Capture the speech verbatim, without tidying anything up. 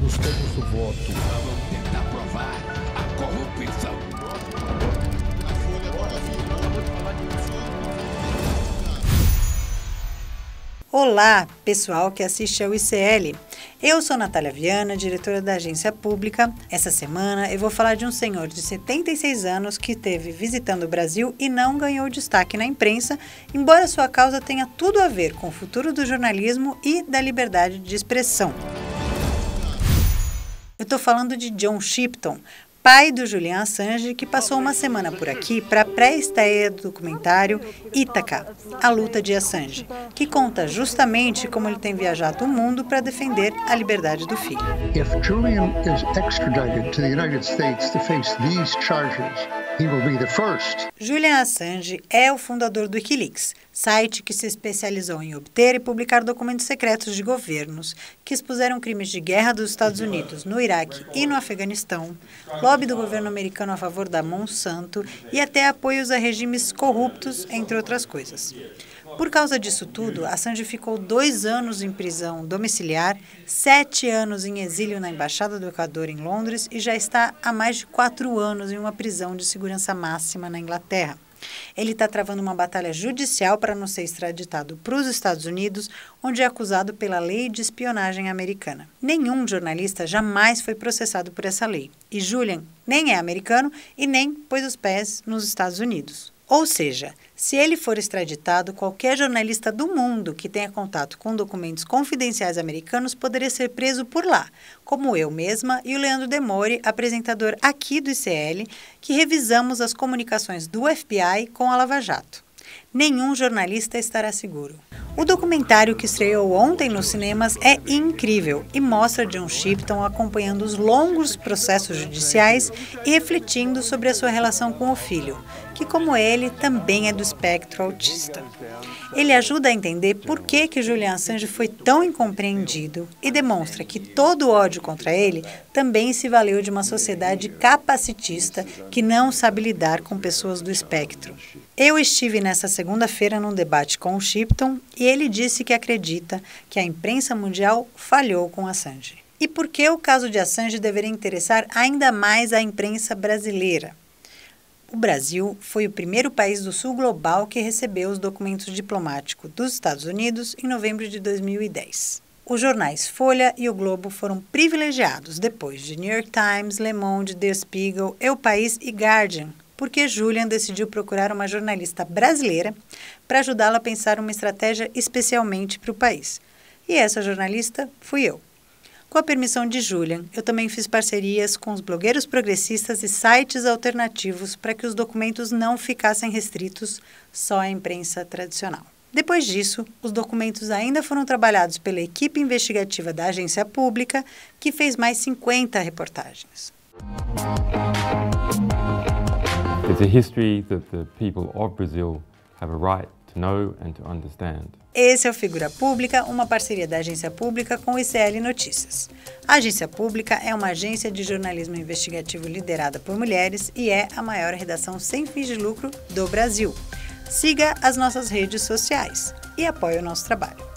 buscamos o voto. Vamos tentar provar a corrupção. Olá, pessoal que assiste ao I C L. Eu sou Natália Viana, diretora da Agência Pública. Essa semana eu vou falar de um senhor de setenta e seis anos que esteve visitando o Brasil e não ganhou destaque na imprensa, embora sua causa tenha tudo a ver com o futuro do jornalismo e da liberdade de expressão. Eu estou falando de John Shipton, pai do Julian Assange, que passou uma semana por aqui para a pré-estreia do documentário Ítaca, a luta de Assange, que conta justamente como ele tem viajado o mundo para defender a liberdade do filho. If Julian is extradited to the United States to face these charges, he will be the first. Julian Assange é o fundador do Wikileaks, site que se especializou em obter e publicar documentos secretos de governos que expuseram crimes de guerra dos Estados Unidos no Iraque e no Afeganistão, lobby do governo americano a favor da Monsanto e até apoios a regimes corruptos, entre outras coisas. Por causa disso tudo, Assange ficou dois anos em prisão domiciliar, sete anos em exílio na Embaixada do Equador em Londres e já está há mais de quatro anos em uma prisão de segurança máxima na Inglaterra. Ele está travando uma batalha judicial para não ser extraditado para os Estados Unidos, onde é acusado pela lei de espionagem americana. Nenhum jornalista jamais foi processado por essa lei, e Julian nem é americano e nem pôs os pés nos Estados Unidos. Ou seja, se ele for extraditado, qualquer jornalista do mundo que tenha contato com documentos confidenciais americanos poderia ser preso por lá, como eu mesma e o Leandro Demore, apresentador aqui do I C L, que revisamos as comunicações do F B I com a Lava Jato. Nenhum jornalista estará seguro. O documentário que estreou ontem nos cinemas é incrível e mostra John Shipton acompanhando os longos processos judiciais e refletindo sobre a sua relação com o filho, que, como ele, também é do espectro autista. Ele ajuda a entender por que que Julian Assange foi tão incompreendido e demonstra que todo o ódio contra ele também se valeu de uma sociedade capacitista que não sabe lidar com pessoas do espectro. Eu estive nessa segunda-feira num debate com o Shipton e ele disse que acredita que a imprensa mundial falhou com Assange. E por que o caso de Assange deveria interessar ainda mais a imprensa brasileira? O Brasil foi o primeiro país do sul global que recebeu os documentos diplomáticos dos Estados Unidos em novembro de dois mil e dez. Os jornais Folha e O Globo foram privilegiados depois de New York Times, Le Monde, Der Spiegel, El País e Guardian, porque Julian decidiu procurar uma jornalista brasileira para ajudá-la a pensar uma estratégia especialmente para o país. E essa jornalista fui eu. Com a permissão de Julian, eu também fiz parcerias com os blogueiros progressistas e sites alternativos para que os documentos não ficassem restritos só à imprensa tradicional. Depois disso, os documentos ainda foram trabalhados pela equipe investigativa da Agência Pública, que fez mais cinquenta reportagens. It's a history that the people of Brazil have a right to know and to understand. Esse é o Figura Pública, uma parceria da Agência Pública com o I C L Notícias. A Agência Pública é uma agência de jornalismo investigativo liderada por mulheres e é a maior redação sem fins de lucro do Brasil. Siga as nossas redes sociais e apoie o nosso trabalho.